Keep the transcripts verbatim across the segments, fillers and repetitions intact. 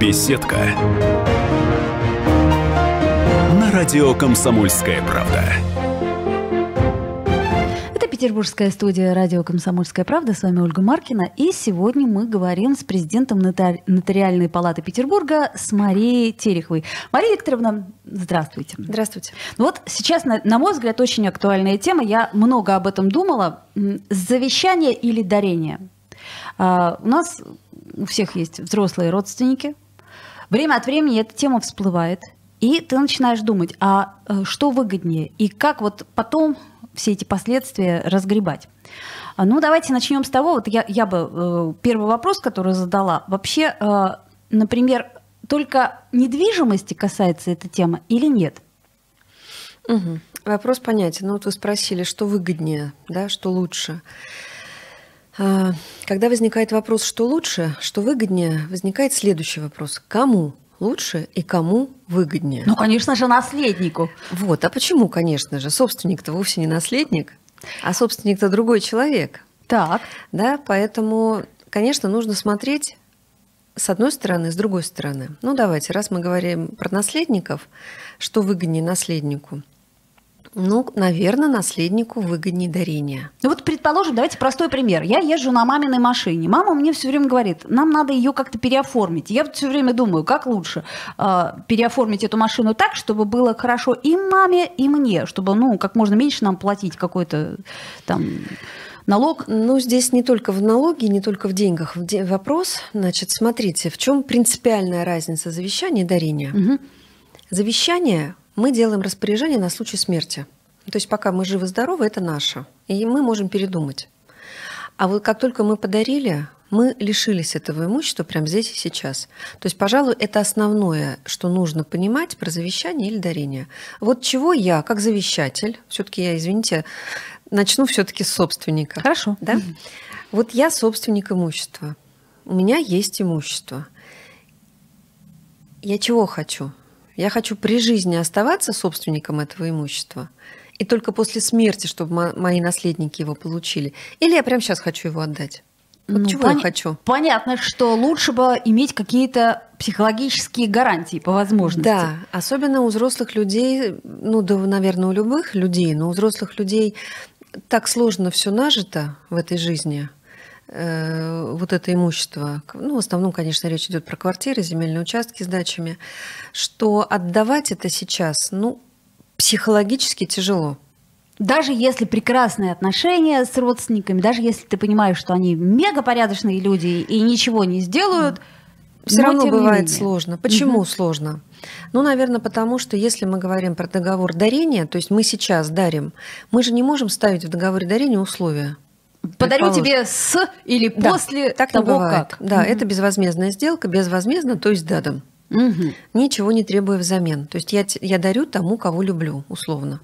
Беседка. На радио «Комсомольская правда». Это петербургская студия радио «Комсомольская правда». С вами Ольга Маркина. И сегодня мы говорим с президентом нотари... Нотариальной палаты Петербурга, с Марией Тереховой. Мария Викторовна, здравствуйте. Здравствуйте. Вот сейчас, на, на мой взгляд, очень актуальная тема. Я много об этом думала. Завещание или дарение? А, у нас у всех есть взрослые родственники. Время от времени эта тема всплывает. И ты начинаешь думать, а что выгоднее? И как вот потом все эти последствия разгребать? Ну, давайте начнем с того, вот я, я бы э, первый вопрос, который задала. Вообще, э, например, только недвижимости касается эта тема или нет? Угу. Вопрос понятен. Ну, вот вы спросили, что выгоднее, да, что лучше. Когда возникает вопрос, что лучше, что выгоднее, возникает следующий вопрос. Кому лучше и кому выгоднее? Ну, конечно же, наследнику. Вот. А почему, конечно же? Собственник-то вовсе не наследник, а собственник-то другой человек. Так. Да, поэтому, конечно, нужно смотреть с одной стороны, с другой стороны. Ну, давайте, раз мы говорим про наследников, что выгоднее наследнику? Ну, наверное, наследнику выгоднее дарение. Ну вот, предположим, давайте простой пример. Я езжу на маминой машине. Мама мне все время говорит, нам надо ее как-то переоформить. Я все время думаю, как лучше э, переоформить эту машину так, чтобы было хорошо и маме, и мне, чтобы, ну, как можно меньше нам платить какой-то там налог. Ну, здесь не только в налоге, не только в деньгах. Вопрос, значит, смотрите, в чем принципиальная разница завещания и дарения? Угу. Завещание мы делаем распоряжение на случай смерти. То есть пока мы живы-здоровы, это наше. И мы можем передумать. А вот как только мы подарили, мы лишились этого имущества прямо здесь и сейчас. То есть, пожалуй, это основное, что нужно понимать про завещание или дарение. Вот чего я, как завещатель, все-таки я, извините, начну все-таки с собственника. Хорошо. Да? Вот я собственник имущества. У меня есть имущество. Я чего хочу? Я хочу при жизни оставаться собственником этого имущества, и только после смерти, чтобы мои наследники его получили. Или я прямо сейчас хочу его отдать? Вот ну, чего пон... я хочу? Понятно, что лучше бы иметь какие-то психологические гарантии по возможности. Да, особенно у взрослых людей, ну, да, наверное, у любых людей, но у взрослых людей так сложно все нажито в этой жизни, вот это имущество, ну, в основном, конечно, речь идет про квартиры, земельные участки с дачами, что отдавать это сейчас, ну, психологически тяжело. Даже если прекрасные отношения с родственниками, даже если ты понимаешь, что они мегапорядочные люди и ничего не сделают, все равно бывает сложно. Почему угу. сложно? Ну, наверное, потому что если мы говорим про договор дарения, то есть мы сейчас дарим, мы же не можем ставить в договоре дарения условия. Подарю тебе с или после да, так того, не бывает. как. Да, угу. это безвозмездная сделка, безвозмездно, то есть дадом. Угу. Ничего не требуя взамен. То есть я, я дарю тому, кого люблю, условно.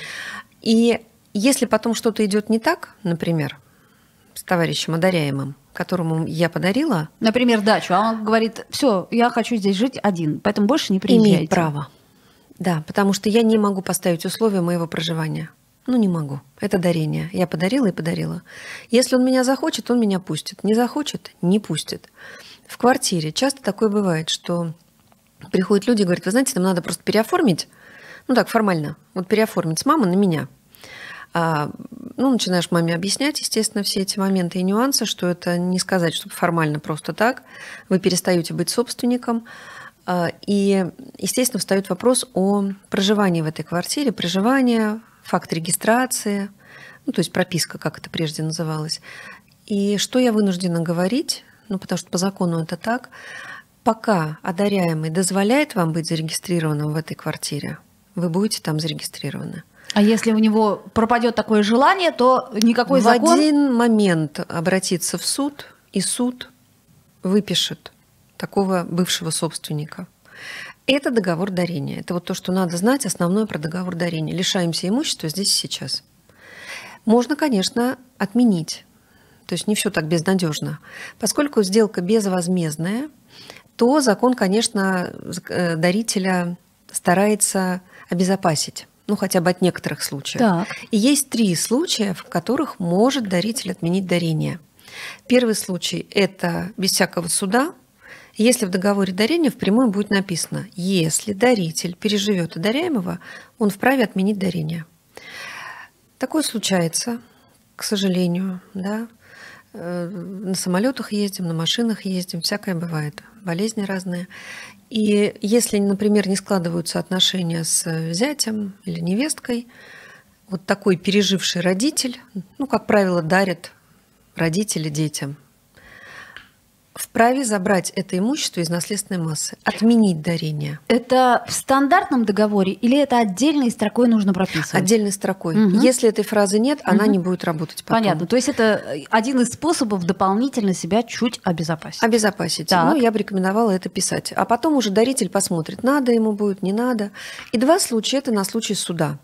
И если потом что-то идет не так, например, с товарищем одаряемым, которому я подарила... Например, дачу, а он говорит, все, я хочу здесь жить один, поэтому больше не приезжайте. Имеет право. Да, потому что я не могу поставить условия моего проживания. Ну, не могу. Это дарение. Я подарила и подарила. Если он меня захочет, он меня пустит. Не захочет – не пустит. В квартире часто такое бывает, что приходят люди и говорят, вы знаете, нам надо просто переоформить, ну так, формально, вот переоформить с мамы на меня. А, ну, начинаешь маме объяснять, естественно, все эти моменты и нюансы, что это не сказать, чтобы формально просто так. Вы перестаете быть собственником. И, естественно, встает вопрос о проживании в этой квартире, проживание, факт регистрации, ну, то есть прописка, как это прежде называлось. И что я вынуждена говорить, ну, потому что по закону это так, пока одаряемый дозволяет вам быть зарегистрированным в этой квартире, вы будете там зарегистрированы. А если у него пропадет такое желание, то никакой в закон... В один момент обратиться в суд, и суд выпишет такого бывшего собственника. Это договор дарения. Это вот то, что надо знать, основное про договор дарения. Лишаемся имущества здесь и сейчас. Можно, конечно, отменить. То есть не все так безнадежно. Поскольку сделка безвозмездная, то закон, конечно, дарителя старается обезопасить. Ну, хотя бы от некоторых случаев. Так. И есть три случая, в которых может даритель отменить дарение. Первый случай – это без всякого суда. Если в договоре дарения впрямую будет написано, если даритель переживет одаряемого, он вправе отменить дарение. Такое случается, к сожалению, да. На самолетах ездим, на машинах ездим, всякое бывает, болезни разные. И если, например, не складываются отношения с зятем или невесткой, вот такой переживший родитель, ну, как правило, дарят родители детям, вправе забрать это имущество из наследственной массы, отменить дарение. Это в стандартном договоре или это отдельной строкой нужно прописывать? Отдельной строкой. Угу. Если этой фразы нет, угу. она не будет работать потом. Понятно. То есть это один из способов дополнительно себя чуть обезопасить. Обезопасить. Так. Ну, я бы рекомендовала это писать. А потом уже даритель посмотрит, надо ему будет, не надо. И два случая – это на случай суда.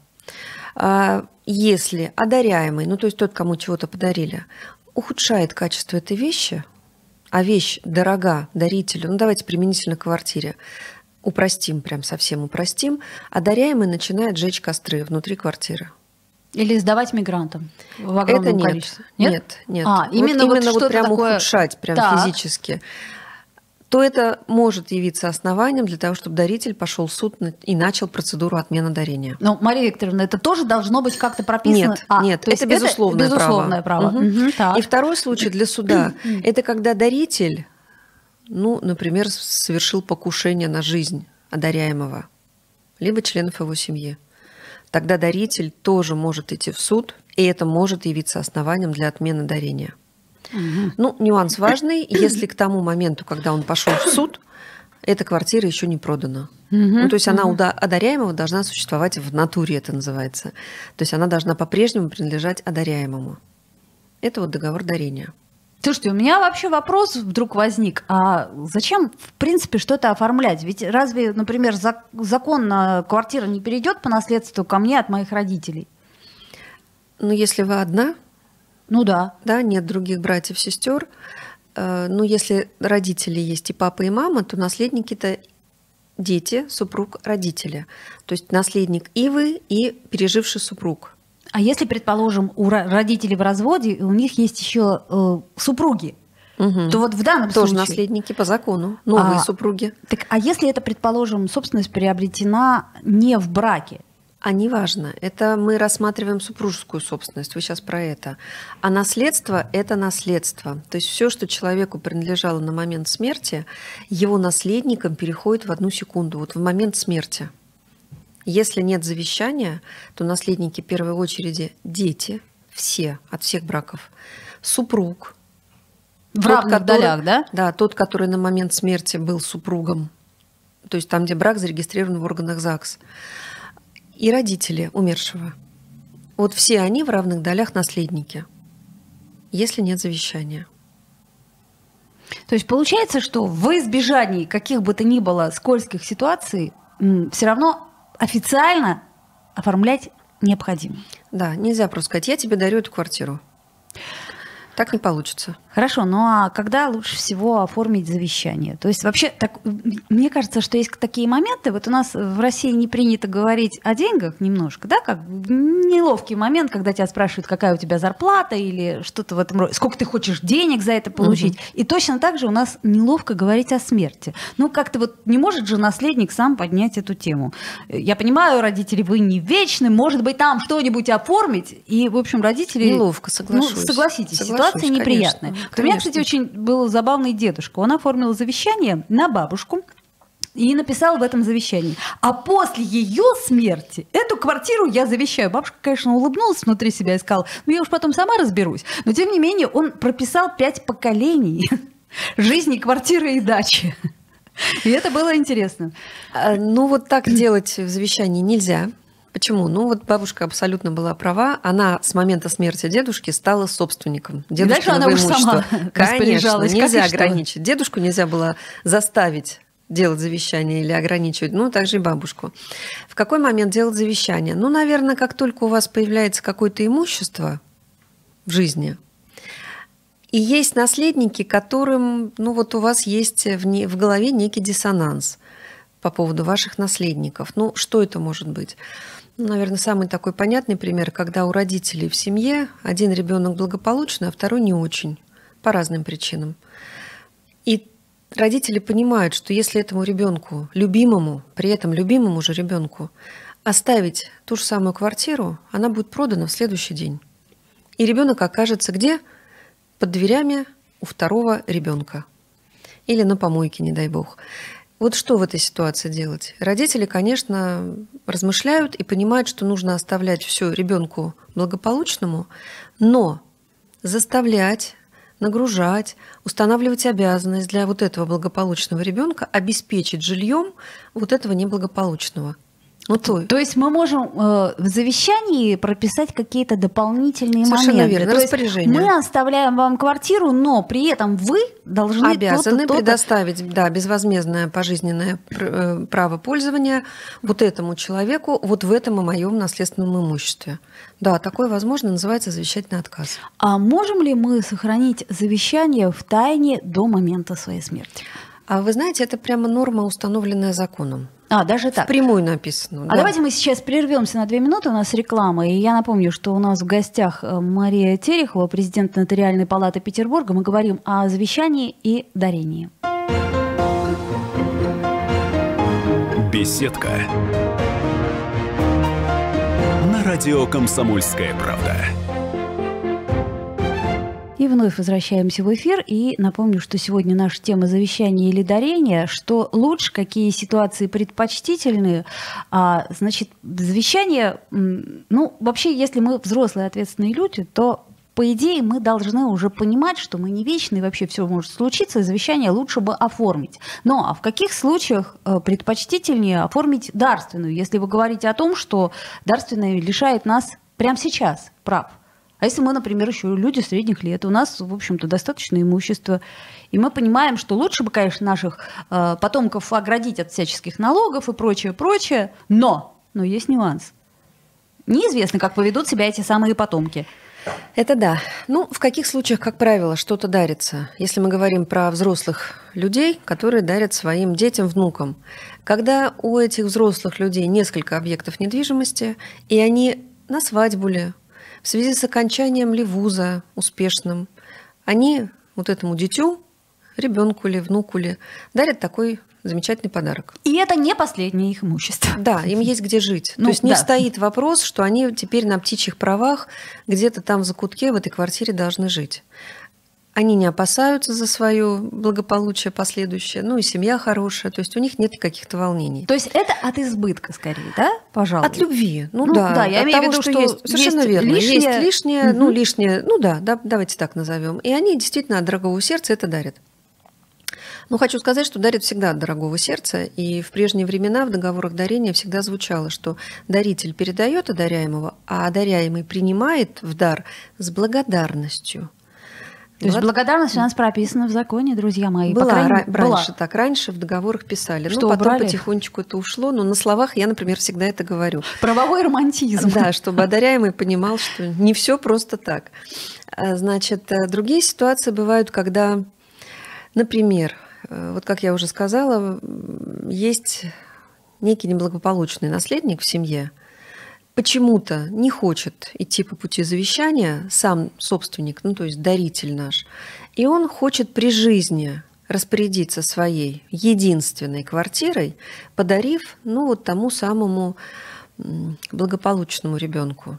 Если одаряемый, ну, то есть тот, кому чего-то подарили, ухудшает качество этой вещи, а вещь дорога дарителю, ну давайте применительно к квартире, упростим, прям совсем упростим, одаряемый начинает жечь костры внутри квартиры. Или сдавать мигрантам в огромном Это нет, количестве? Нет, нет. нет. А, вот именно вот, именно вот прям такое... ухудшать, прям так. физически. То это может явиться основанием для того, чтобы даритель пошел в суд и начал процедуру отмены дарения. Но, Мария Викторовна, это тоже должно быть как-то прописано? Нет, а, нет, то есть это безусловное, это безусловное право. право. Угу. Угу, и второй случай для суда – это когда даритель, ну, например, совершил покушение на жизнь одаряемого, либо членов его семьи. Тогда даритель тоже может идти в суд, и это может явиться основанием для отмены дарения. Угу. Ну, нюанс важный, если к тому моменту, когда он пошел в суд, эта квартира еще не продана. Угу, ну, то есть она у одаряемого должна существовать в натуре, это называется. То есть она должна по-прежнему принадлежать одаряемому. Это вот договор дарения. Слушайте, у меня вообще вопрос вдруг возник. А зачем, в принципе, что-то оформлять? Ведь разве, например, законно квартира не перейдет по наследству ко мне от моих родителей? Ну, если вы одна, ну да. Да, нет других братьев, сестер. Ну, если родители есть и папа, и мама, то наследники-то дети, супруг, родители. То есть наследник и вы, и переживший супруг. А если, предположим, у родителей в разводе, и у них есть еще э, супруги, угу. то вот в данном тоже случае... наследники по закону, новые а, супруги. Так, а если это, предположим, собственность приобретена не в браке? А неважно, это мы рассматриваем супружескую собственность, вы сейчас про это. А наследство – это наследство. То есть все, что человеку принадлежало на момент смерти, его наследникам переходит в одну секунду, вот в момент смерти. Если нет завещания, то наследники в первой очереди дети, все, от всех браков, супруг. В равных долях, да? Да, тот, который на момент смерти был супругом, то есть там, где брак зарегистрирован в органах ЗАГС. И родители умершего. Вот все они в равных долях наследники, если нет завещания. То есть получается, что в избежании каких бы то ни было скользких ситуаций все равно официально оформлять необходимо. Да, нельзя просто сказать, я тебе дарю эту квартиру. Так не получится. Хорошо, ну а когда лучше всего оформить завещание? То есть вообще, так, мне кажется, что есть такие моменты, вот у нас в России не принято говорить о деньгах немножко, да, как неловкий момент, когда тебя спрашивают, какая у тебя зарплата или что-то в этом роде, сколько ты хочешь денег за это получить. Угу. И точно так же у нас неловко говорить о смерти. Ну как-то вот не может же наследник сам поднять эту тему. Я понимаю, родители, вы не вечны, может быть, там что-нибудь оформить, и, в общем, родители... Неловко, соглашусь. Ну, согласитесь, Соглашусь. ситуация неприятная. Конечно, у меня, кстати, очень был забавный дедушка. Он оформил завещание на бабушку и написал в этом завещании: а после ее смерти эту квартиру я завещаю. Бабушка, конечно, улыбнулась внутри себя и сказала: ну я уж потом сама разберусь. Но, тем не менее, он прописал пять поколений жизни, квартиры и дачи. И это было интересно. Ну вот так делать в завещании нельзя. Почему? Ну вот бабушка абсолютно была права. Она с момента смерти дедушки стала собственником дедушкиного имущества. Конечно, нельзя ограничить. Дедушку нельзя было заставить делать завещание или ограничивать, ну, также и бабушку. В какой момент делать завещание? Ну, наверное, как только у вас появляется какое-то имущество в жизни, и есть наследники, которым, ну, вот у вас есть в, не, в голове некий диссонанс по поводу ваших наследников. Ну, что это может быть? Ну, наверное, самый такой понятный пример, когда у родителей в семье один ребенок благополучный, а второй не очень, по разным причинам. И родители понимают, что если этому ребенку, любимому, при этом любимому же ребенку, оставить ту же самую квартиру, она будет продана в следующий день. И ребенок окажется где? Под дверями у второго ребенка. Или на помойке, не дай бог. Вот что в этой ситуации делать? Родители, конечно, размышляют и понимают, что нужно оставлять все ребенку благополучному, но заставлять, нагружать, устанавливать обязанность для вот этого благополучного ребенка обеспечить жильем вот этого неблагополучного. Ну, то... то есть мы можем э, в завещании прописать какие-то дополнительные Совершенно моменты. верно, то распоряжение. Мы оставляем вам квартиру, но при этом вы должны обязаны то-то, то-то. предоставить, да, безвозмездное пожизненное право пользования вот этому человеку вот в этом и моем наследственном имуществе. Да, такое возможно, называется завещательный отказ. А можем ли мы сохранить завещание в тайне до момента своей смерти? А вы знаете, это прямо норма, установленная законом. А, даже так? Впрямую написано. А да. давайте мы сейчас прервемся на две минуты, у нас реклама. И я напомню, что у нас в гостях Мария Терехова, президент Нотариальной палаты Петербурга. Мы говорим о завещании и дарении. Беседка. На радио «Комсомольская правда». И вновь возвращаемся в эфир. И напомню, что сегодня наша тема завещание или дарение. Что лучше, какие ситуации предпочтительные. А, значит, завещание, ну, вообще, если мы взрослые ответственные люди, то, по идее, мы должны уже понимать, что мы не вечны, и вообще все может случиться, и завещание лучше бы оформить. Но а в каких случаях предпочтительнее оформить дарственную, если вы говорите о том, что дарственная лишает нас прямо сейчас прав? А если мы, например, еще люди средних лет, у нас, в общем-то, достаточно имущества, и мы понимаем, что лучше бы, конечно, наших э, потомков оградить от всяческих налогов и прочее, прочее, но, но есть нюанс. Неизвестно, как поведут себя эти самые потомки. Это да. Ну, в каких случаях, как правило, что-то дарится? Если мы говорим про взрослых людей, которые дарят своим детям, внукам. Когда у этих взрослых людей несколько объектов недвижимости, и они на свадьбу ли, в связи с окончанием ли вуза успешным, они вот этому дитю, ребенку ли, внуку ли, дарят такой замечательный подарок. И это не последнее их имущество. Да, им есть где жить. Ну, То есть не да. стоит вопрос, что они теперь на птичьих правах где-то там в закутке в этой квартире должны жить. Они не опасаются за свое благополучие последующее, ну и семья хорошая, то есть у них нет каких-то волнений. То есть это от избытка скорее, да, пожалуй? От любви, ну, Ну, да, да, я от имею в того, виду, что, что есть, совершенно есть верно, лишнее. есть лишнее, Мгм. ну лишнее, ну да, да, давайте так назовем, и они действительно от дорогого сердца это дарят. Но хочу сказать, что дарят всегда от дорогого сердца, и в прежние времена в договорах дарения всегда звучало, что даритель передает одаряемого, а одаряемый принимает в дар с благодарностью. То есть Вот. благодарность у нас прописана в законе, друзья мои. По Была, крайней мере, ра- раньше была. так, раньше в договорах писали. Что ну, потом убрали? потихонечку это ушло, но на словах я, например, всегда это говорю. Правовой романтизм. Да, чтобы одаряемый понимал, что не все просто так. А, Значит, э, другие ситуации бывают, когда, например, э, вот как я уже сказала, м, есть некий неблагополучный наследник в семье, почему-то не хочет идти по пути завещания, сам собственник, ну то есть даритель наш, и он хочет при жизни распорядиться своей единственной квартирой, подарив, ну вот тому самому м, благополучному ребенку.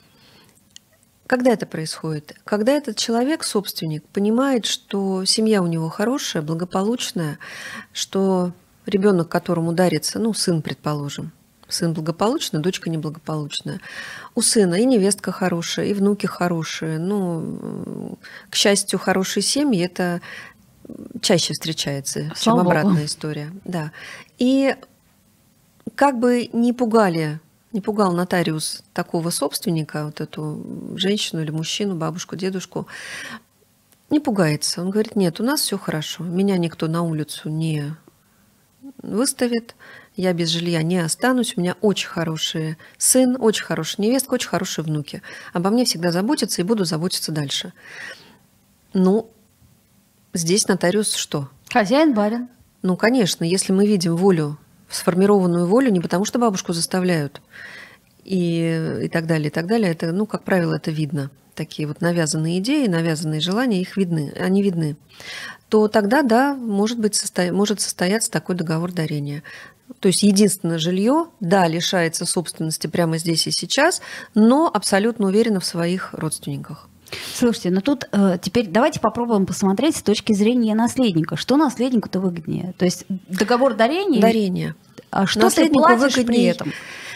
Когда это происходит? Когда этот человек, собственник, понимает, что семья у него хорошая, благополучная, что ребенок, которому дарится, ну сын, предположим, сын благополучный, дочка неблагополучная. У сына и невестка хорошая, и внуки хорошие. Ну, к счастью, хорошие семьи – это чаще встречается, чем Слава Богу. обратная история. Да. И как бы не пугали, не пугал нотариус такого собственника, вот эту женщину или мужчину, бабушку, дедушку, не пугается. Он говорит, нет, у нас все хорошо, меня никто на улицу не выставит, я без жилья не останусь, у меня очень хороший сын, очень хорошая невестка, очень хорошие внуки. Обо мне всегда заботятся и буду заботиться дальше. Ну, здесь нотариус что? Хозяин, барин. Ну, конечно, если мы видим волю, сформированную волю, не потому что бабушку заставляют, и, и так далее, и так далее. Это, ну, как правило, это видно. Такие вот навязанные идеи, навязанные желания, их видны, они видны. То тогда, да, может быть, состо... может состояться такой договор дарения. То есть единственное жилье, да, лишается собственности прямо здесь и сейчас, но абсолютно уверена в своих родственниках. Слушайте, ну тут э, теперь давайте попробуем посмотреть с точки зрения наследника. Что наследнику-то выгоднее? То есть договор дарения? Дарение. А что ты платишь при этом?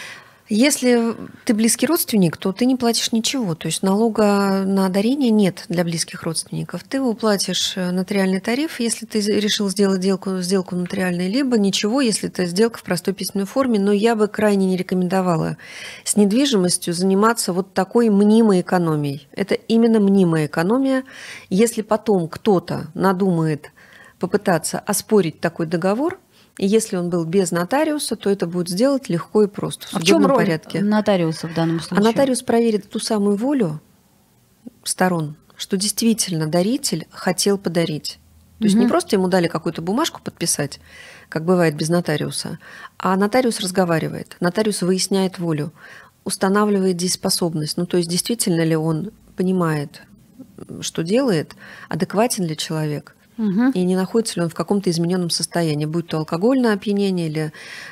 Если ты близкий родственник, то ты не платишь ничего. То есть налога на дарение нет для близких родственников. Ты уплатишь нотариальный тариф, если ты решил сделать сделку, сделку нотариальной, либо ничего, если это сделка в простой письменной форме. Но я бы крайне не рекомендовала с недвижимостью заниматься вот такой мнимой экономией. Это именно мнимая экономия. Если потом кто-то надумает попытаться оспорить такой договор, и если он был без нотариуса, то это будет сделать легко и просто, в а в чем роль порядке. Нотариуса в данном случае? А нотариус проверит ту самую волю сторон, что действительно даритель хотел подарить. То есть угу. не просто ему дали какую-то бумажку подписать, как бывает без нотариуса, а нотариус разговаривает, нотариус выясняет волю, устанавливает дееспособность. Ну, то есть действительно ли он понимает, что делает, адекватен ли человек. Угу. И не находится ли он в каком-то измененном состоянии, будь то алкогольное опьянение или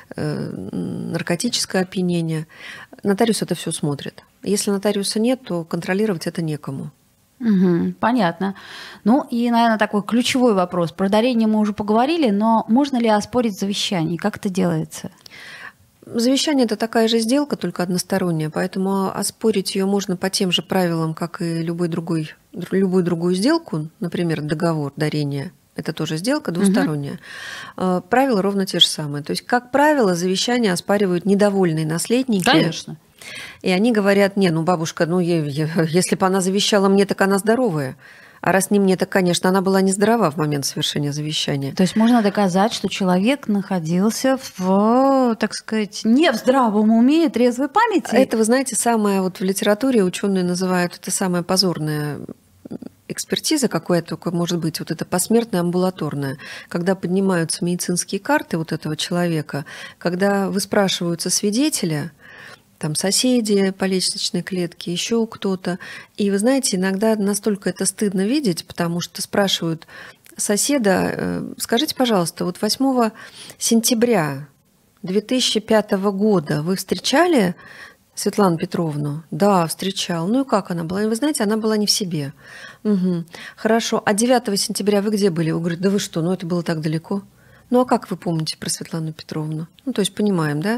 э, наркотическое опьянение. Нотариус это все смотрит. Если нотариуса нет, то контролировать это некому. Угу, понятно. Ну и, наверное, такой ключевой вопрос. Про дарение мы уже поговорили, но можно ли оспорить завещание? Как это делается? Завещание – это такая же сделка, только односторонняя, поэтому оспорить ее можно по тем же правилам, как и любой другой, любую другую сделку, например, договор дарения. Это тоже сделка двусторонняя. Угу. Правила ровно те же самые. То есть, как правило, завещание оспаривают недовольные наследники. Конечно. И они говорят: не, ну бабушка, ну если бы она завещала мне, так она здоровая. А раз не мне, так, конечно, она была нездорова в момент совершения завещания. То есть можно доказать, что человек находился в, так сказать, не в здравом уме и трезвой памяти. Это, вы знаете, самое вот в литературе ученые называют это самая позорная экспертиза, какая только может быть, вот это посмертная амбулаторная, когда поднимаются медицинские карты вот этого человека, когда выспрашиваются свидетеля, там соседи по лестничной клетке, еще кто-то. И вы знаете, иногда настолько это стыдно видеть, потому что спрашивают соседа: скажите, пожалуйста, вот восьмого сентября две тысячи пятого года вы встречали Светлану Петровну? Да, встречал. Ну и как она была? Вы знаете, она была не в себе. Угу. Хорошо. А девятого сентября вы где были? Он говорит: да вы что, ну это было так далеко. Ну а как вы помните про Светлану Петровну? Ну то есть понимаем, да?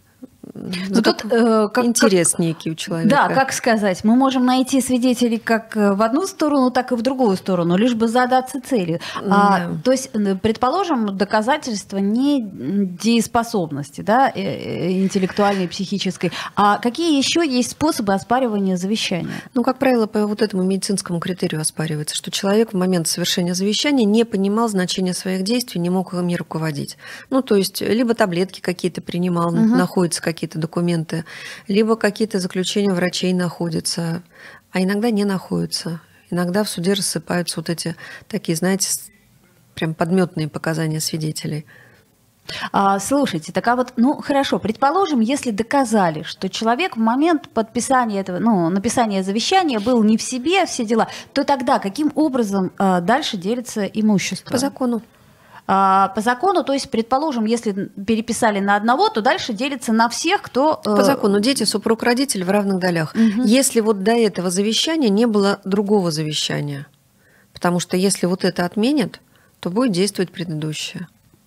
Ну, тут, э, как, интерес как, некий у человека. Да, как сказать, мы можем найти свидетелей как в одну сторону, так и в другую сторону, лишь бы задаться целью. Да. А, то есть, предположим, доказательства не дееспособности, да, интеллектуальной, психической. А какие еще есть способы оспаривания завещания? Ну, как правило, по вот этому медицинскому критерию оспаривается, что человек в момент совершения завещания не понимал значения своих действий, не мог ими руководить. Ну, то есть, либо таблетки какие-то принимал, угу. находятся какие-то документы, либо какие-то заключения врачей находятся, а иногда не находятся. Иногда в суде рассыпаются вот эти такие, знаете, прям подметные показания свидетелей. А, слушайте, так а вот, ну хорошо, предположим, если доказали, что человек в момент подписания этого, ну, написания завещания был не в себе, все дела, то тогда каким образом а, дальше делится имущество? По закону. По закону, то есть, предположим, если переписали на одного, то дальше делится на всех, кто... По закону дети, супруг, родитель в равных долях. Угу. Если вот до этого завещания не было другого завещания, потому что если вот это отменят, то будет действовать предыдущее.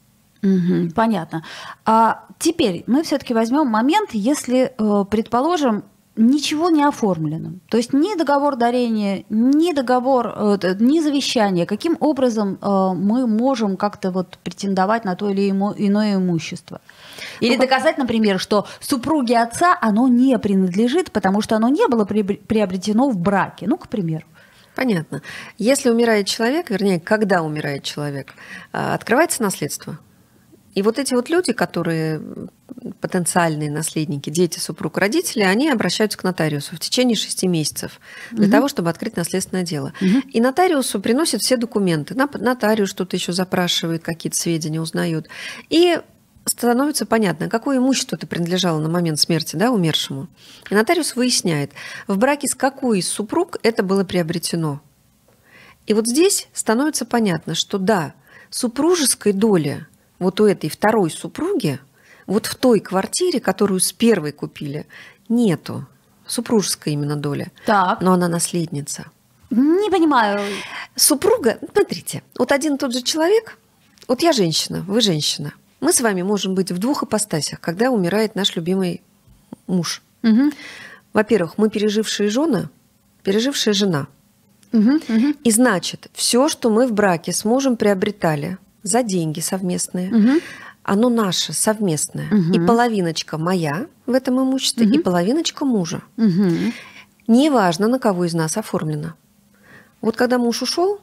Угу, понятно. А теперь мы все-таки возьмем момент, если, предположим, ничего не оформлено. То есть ни договор дарения, ни договор, ни завещание. Каким образом мы можем как-то вот претендовать на то или иное имущество? Или ну, доказать, например, что супруге отца оно не принадлежит, потому что оно не было приобретено в браке. Ну, к примеру. Понятно. Если умирает человек, вернее, когда умирает человек, открывается наследство. И вот эти вот люди, которые потенциальные наследники, дети, супруг, родители, они обращаются к нотариусу в течение шести месяцев для угу. того, чтобы открыть наследственное дело. Угу. И нотариусу приносят все документы. Нотариус что-то еще запрашивает, какие-то сведения узнает. И становится понятно, какое имущество ты принадлежало на момент смерти, да, умершему. И нотариус выясняет, в браке с какой из супруг это было приобретено. И вот здесь становится понятно, что да, супружеской доли вот у этой второй супруги, вот в той квартире, которую с первой купили, нету. Супружеская именно доля. Так. Но она наследница. Не понимаю. Супруга, смотрите, вот один и тот же человек, вот я женщина, вы женщина. Мы с вами можем быть в двух ипостасях, когда умирает наш любимый муж. Угу. Во-первых, мы пережившие жены, пережившая жена. Угу, угу. И значит, все, что мы в браке с мужем приобретали за деньги совместные, Угу. оно наше, совместное. Угу. И половиночка моя в этом имуществе, Угу. и половиночка мужа. Угу. Неважно, на кого из нас оформлено. Вот когда муж ушел,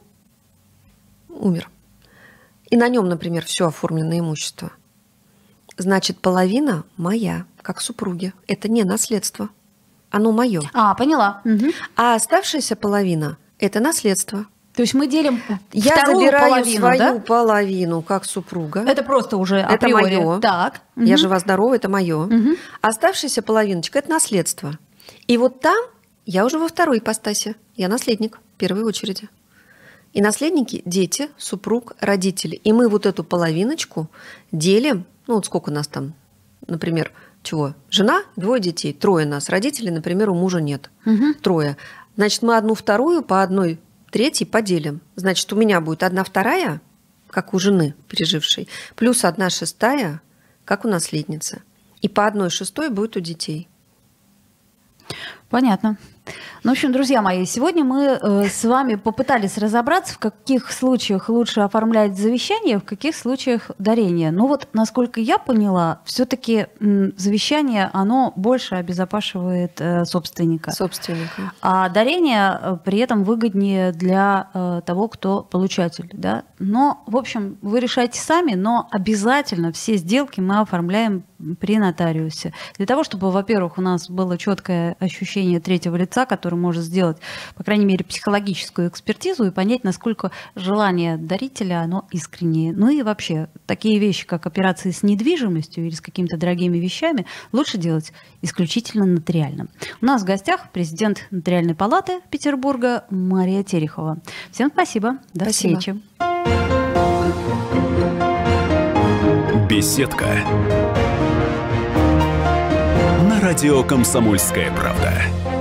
умер, и на нем, например, все оформленное имущество, значит, половина моя, как супруги. Это не наследство. Оно мое. А, поняла. Угу. А оставшаяся половина – это наследство. То есть мы делим Я вторую забираю половину, свою да? половину как супруга. Это просто уже Это априори. моё. Так. Я Мгм. жива-здорова, это мое. Мгм. Оставшаяся половиночка – это наследство. И вот там я уже во второй ипостаси. Я наследник в первой очереди. И наследники – дети, супруг, родители. И мы вот эту половиночку делим, ну вот сколько нас там, например, чего? Жена, двое детей, трое нас. Родителей, например, у мужа нет. Мгм. Трое. Значит, мы одну вторую по одной третьей поделим. Значит, у меня будет одна вторая, как у жены пережившей, плюс одна шестая, как у наследницы. И по одной шестой будет у детей. Понятно. Ну, в общем, друзья мои, сегодня мы э, с вами попытались разобраться, в каких случаях лучше оформлять завещание, в каких случаях дарение. Ну вот, насколько я поняла, все-таки завещание, оно больше обезопашивает э, собственника. Собственника. А дарение э, при этом выгоднее для э, того, кто получатель. Да? Но, в общем, вы решайте сами, но обязательно все сделки мы оформляем при нотариусе. Для того, чтобы, во-первых, у нас было четкое ощущение третьего лица, который может сделать, по крайней мере, психологическую экспертизу и понять, насколько желание дарителя, оно искреннее. Ну и вообще, такие вещи, как операции с недвижимостью или с какими-то дорогими вещами, лучше делать исключительно нотариально. У нас в гостях президент Нотариальной палаты Петербурга Мария Терехова. Всем спасибо. До Спасибо. встречи. Беседка. На радио «Комсомольская правда».